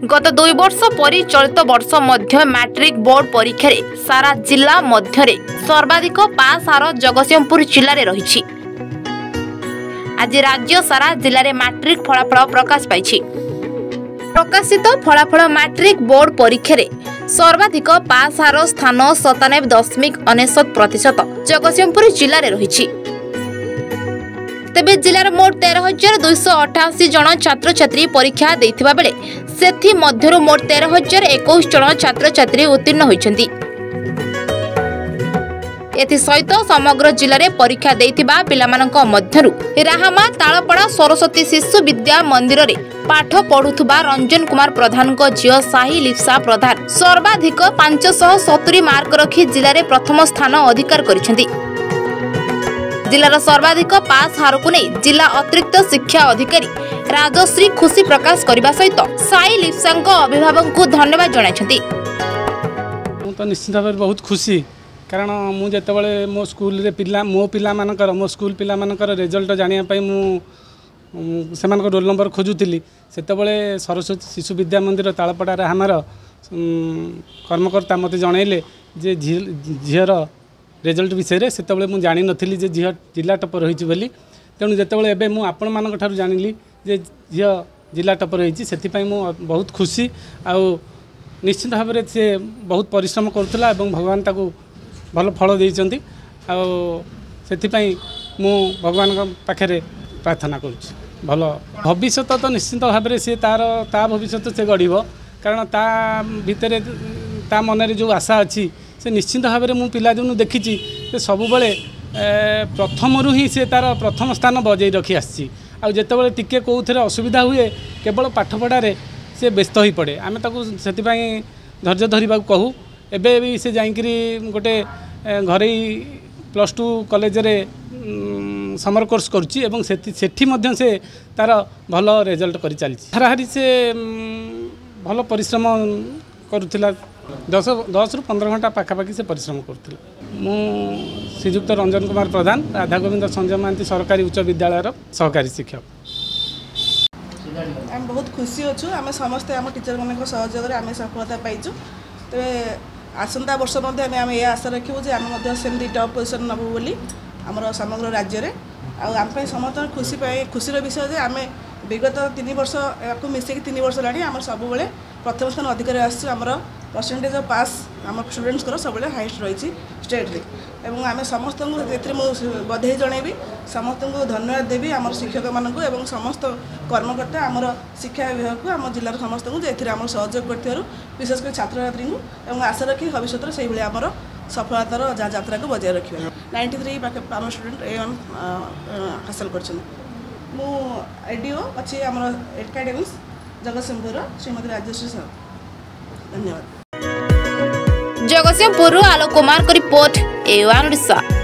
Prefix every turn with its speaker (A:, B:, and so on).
A: गत 2 वर्ष पर चलित वर्ष मध्य मैट्रिक बोर्ड परीक्षा रे सारा जिला मध्य सर्वाधिक पास हार जगतसिंहपुर जिले में रही। आज राज्य सारा जिले में मैट्रिक फलाफल प्रकाश पाई। प्रकाशित फलाफल मैट्रिक बोर्ड परीक्षा रे सर्वाधिक पास हार स्थान 97.99% जगतसिंहपुर जिले में रही। तेबे जिलार मोट 13,288 जन छात्र छात्री परीक्षा देथिबा बेले सेथि मध्यरु मोट 13,021 जन छात्र छात्री उत्तीर्ण होइछन्ति। एथि सहित समग्र जिले में परीक्षा देथिबा पिलामानंक मध्यरु राहामा तालपड़ा सरस्वती शिशु विद्या मंदिर रे पाठ पढुथुबा रंजन कुमार प्रधान को झियो साही लिप्सा प्रधान सर्वाधिक 570 मार्क रखी जिले में प्रथम स्थान अधिकार करिसेंति। जिलार सर्वाधिक पास हार को नहीं जिला अतिरिक्त शिक्षा अधिकारी राजश्री खुशी प्रकाश करने सहित साई लिप्सा अभिभावक को धन्यवाद जनाइछन्ति।
B: तो निश्चित भाव बहुत खुशी कारण मुझे मो स्कूल रे पिला मो पिला मानकर मो स्कूल पिला मानकर रिजल्ट जानिया पई मु सेमान को रोल नंबर खोजुतिली सेतबेले सरस्वती शिशु विद्या मंदिर तालपड़ा राहामार कर्मकर्ता मते जणाइले जे झीर रिजल्ट विषय से मुझे जानी नी जे झील जिला टपर रही बोली तेणु जितेबाला एवं मुझे आपण मान जानी जे झील जिला टपर रही से बहुत खुशी आ निश्चित भाव में सी बहुत परिश्रम करुला भगवान ताकू भल फल देती मु भगवान पाखे प्रार्थना करुँच भल भविष्य तो निश्चित भाव में सी तार भविष्य से गढ़ कारण ता भितर ता मन जो आशा अच्छी से निश्चित भाव में पिला दिन देखी सब प्रथम ही से तार प्रथम स्थान बजाई रखी आसी आते टिके कौन असुविधा हुए केवल पाठपढ़ारे से व्यस्त हो पड़े आम से धैर्य धरवा कहूँ एबे भी से जाकरी गोटे घरे +2 कॉलेज रे समर कोर्स करुँची से तार भल रिजल्ट कर चली हाराहारी से भल परिश्रम करुला 10 ରୁ 15 घंटा पाखापाखि से परिश्रम करुला। मु श्रीजुक्त रंजन कुमार प्रधान राधा गोविंद संजय महांती सरकारी उच्च विद्यालय सहकारी शिक्षक।
C: आम बहुत खुशी अच्छु आम समस्ते आम टीचर मान सहयोग आम सफलता पाइचु तेरे आसंता वर्ष आम ये आशा रखू जे आम सेमती टॉप पोजिशन नबू बोली आमर समग्र राज्य में आम समस्त खुशीर विषय जे आम विगत 3 वर्ष या मिसेक 3 वर्ष लानी सब प्रथम स्थान अधिकारी आमर परसेंटेज ऑफ पास आम स्टूडेंट्स सब हाईएस्ट रही स्टेट रे आम समस्त बधाई जनइबी समस्त को धन्यवाद देवी आम शिक्षक मानक एवं समस्त कर्मकर्ता आमर शिक्षा विभाग को आम जिलार समस्त को आम सहयोग कर विशेषकर छात्र छात्री को आशा रखी भविष्य से आमर सफलतार यात्रा को बजाय रखा 93 आम स्टूडेंट A1 हासिल कर एडीओ अच्छी आम एकाडेमिक्स जगतसिंहपुर श्रीमती राजश्री सर धन्यवाद।
A: जगतसिंहपुर आलोक कुमार को रिपोर्ट A1 ओडिशा।